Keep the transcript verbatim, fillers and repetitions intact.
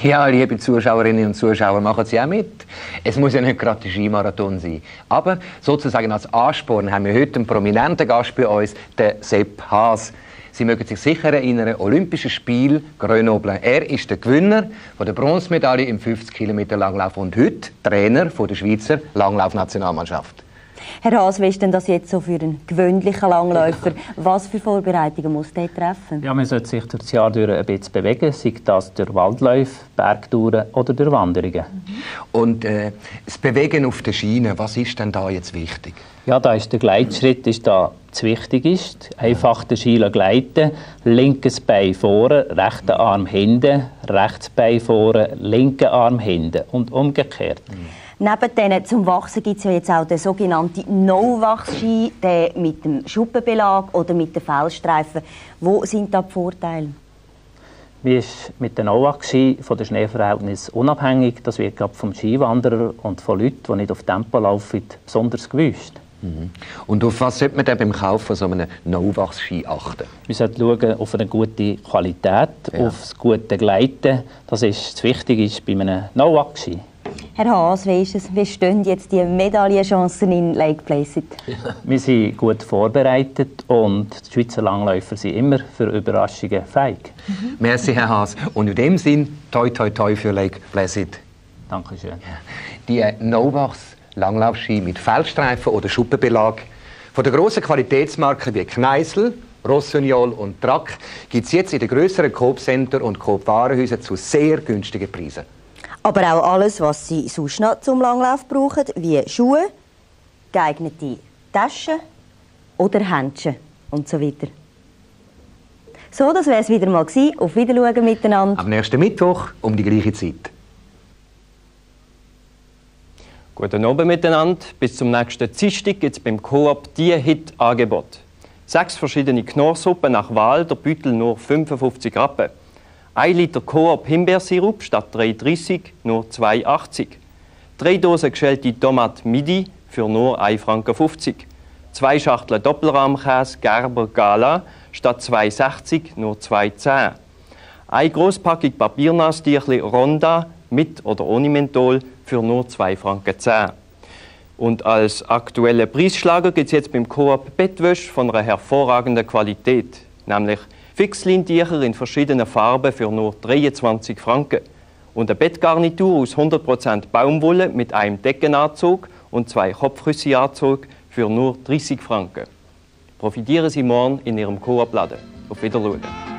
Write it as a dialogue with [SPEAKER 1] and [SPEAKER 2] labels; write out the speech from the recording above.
[SPEAKER 1] Ja, liebe Zuschauerinnen und Zuschauer, machen Sie auch mit. Es muss ja nicht gerade der Skimarathon sein. Aber sozusagen als Ansporn haben wir heute einen prominenten Gast bei uns, den Sepp Haas. Sie mögen sich sicher erinnern, Olympische Spiele Grenoble. Er ist der Gewinner von der Bronzemedaille im fünfzig Kilometer Langlauf und heute Trainer von der Schweizer Langlaufnationalmannschaft.
[SPEAKER 2] Herr Haas, wie ist denn das jetzt so für einen gewöhnlichen Langläufer? Was für Vorbereitungen muss der treffen?
[SPEAKER 3] Ja, man sollte sich durch das Jahr durch ein bisschen bewegen, sei das durch Waldläufe, Bergtouren oder durch Wanderungen.
[SPEAKER 1] Mhm. Und äh, das Bewegen auf der Schiene, was ist denn da jetzt wichtig?
[SPEAKER 3] Ja, da ist der Gleitschritt ist da das Wichtigste. Einfach den Ski gleiten, linkes Bein vorne, rechter Arm hinten, rechtes Bein vorne, linker Arm hinten und umgekehrt. Mhm.
[SPEAKER 2] Neben denen zum Wachsen gibt es ja jetzt auch den sogenannten No-Wachs-Ski, der mit dem Schuppenbelag oder mit den Fellstreifen. Wo sind da die Vorteile?
[SPEAKER 3] Wie ist mit den No-Wachs-Ski von den Schneeverhältnissen unabhängig? Das wird gerade vom Skiwanderer und von Leuten, die nicht auf Tempo laufen, besonders gewünscht.
[SPEAKER 1] Mhm. Und auf was sollte man denn beim Kauf von so einem No-Wachs-Ski achten?
[SPEAKER 3] Wir sollten schauen auf eine gute Qualität, ja. auf das gute Gleiten. Das ist das Wichtige bei einem No-Wachs-Ski.
[SPEAKER 2] Herr Haas, wie ist es? Wie stehen jetzt die Medaillenchancen in Lake Placid?
[SPEAKER 3] Wir sind gut vorbereitet und die Schweizer Langläufer sind immer für Überraschungen fähig.
[SPEAKER 1] Mhm. Merci, Herr Haas. Und in dem Sinn, toi toi toi für Lake Placid.
[SPEAKER 3] Dankeschön.
[SPEAKER 1] Die No-Wachs Langlaufski mit Fellstreifen oder Schuppenbelag von der grossen Qualitätsmarken wie Kneissl, Rossignol und Track gibt es jetzt in den grösseren Coop-Center und Coop-Warenhäusern zu sehr günstigen Preisen.
[SPEAKER 2] Aber auch alles, was Sie sonst noch zum Langlauf brauchen, wie Schuhe, geeignete Taschen oder Händchen und so weiter. So, das wäre es wieder mal gewesen. Auf Wiedersehen miteinander.
[SPEAKER 1] Am nächsten Mittwoch um die gleiche Zeit.
[SPEAKER 4] Guten Abend miteinander. Bis zum nächsten Dienstag gibt es beim Coop die Hit-Angebot. Sechs verschiedene Knorrsuppen nach Wahl, der Beutel nur fünfundfünfzig Rappen. ein Liter Coop Himbeersirup statt drei dreißig nur zwei achtzig. Drei Dosen geschälte Tomate Midi für nur ein Franken fünfzig. Zwei Schachteln Doppelrahmkäse Gerber Gala statt zwei sechzig nur zwei zehn. Eine Grosspackung Papiernasstierchen Ronda mit oder ohne Menthol für nur zwei Franken zehn. Und als aktuelle Preisschlager gibt es jetzt beim Coop Bettwäsche von einer hervorragenden Qualität, nämlich Fixlintücher in verschiedenen Farben für nur dreiundzwanzig Franken. Und eine Bettgarnitur aus hundert Prozent Baumwolle mit einem Deckenanzug und zwei Kopfküssenanzügen für nur dreißig Franken. Profitieren Sie morgen in Ihrem Coop-Laden. Auf Wiedersehen.